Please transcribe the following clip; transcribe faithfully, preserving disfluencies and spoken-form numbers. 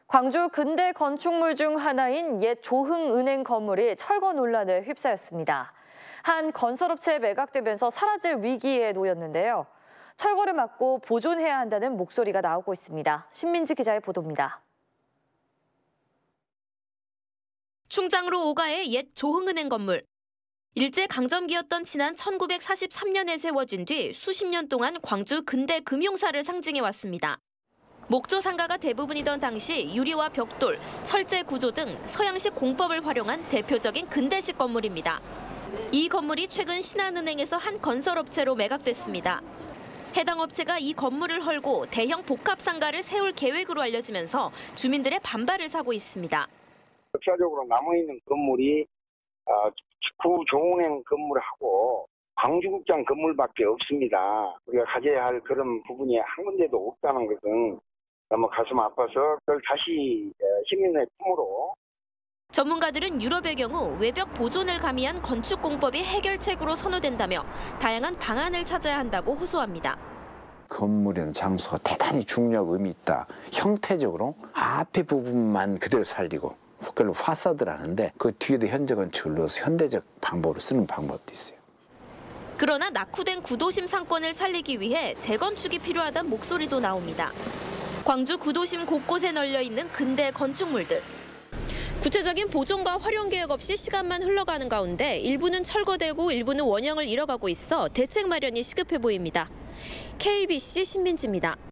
광주 근대 건축물 중 하나인 옛 조흥은행 건물이 철거 논란에 휩싸였습니다. 한 건설업체에 매각되면서 사라질 위기에 놓였는데요. 철거를 막고 보존해야 한다는 목소리가 나오고 있습니다. 신민지 기자의 보도입니다. 충장로 오가의 옛 조흥은행 건물. 일제강점기였던 지난 천구백사십삼 년에 세워진 뒤 수십 년 동안 광주 근대 금융사를 상징해왔습니다. 목조 상가가 대부분이던 당시 유리와 벽돌, 철제 구조 등 서양식 공법을 활용한 대표적인 근대식 건물입니다. 이 건물이 최근 신한은행에서 한 건설업체로 매각됐습니다. 해당 업체가 이 건물을 헐고 대형 복합상가를 세울 계획으로 알려지면서 주민들의 반발을 사고 있습니다. 역사적으로 남아있는 건물이 구조은행 건물하고 광주국장 건물밖에 없습니다. 우리가 가져야 할 그런 부분이 한 군데도 없다는 것은 너무 가슴 아파서 그걸 다시 시민의 품으로. 전문가들은 유럽의 경우 외벽 보존을 가미한 건축 공법이 해결책으로 선호된다며 다양한 방안을 찾아야 한다고 호소합니다. 건물이나 장소가 대단히 중요하고 의미 있다. 형태적으로 앞에 부분만 그대로 살리고 그걸로 파사드를 하는데 그 뒤에도 현재 건축을 넣어서 현대적 방법으로 쓰는 방법도 있어요. 그러나 낙후된 구도심 상권을 살리기 위해 재건축이 필요하다는 목소리도 나옵니다. 광주 구도심 곳곳에 널려 있는 근대 건축물들. 구체적인 보존과 활용 계획 없이 시간만 흘러가는 가운데 일부는 철거되고 일부는 원형을 잃어가고 있어 대책 마련이 시급해 보입니다. 케이비씨 신민지입니다.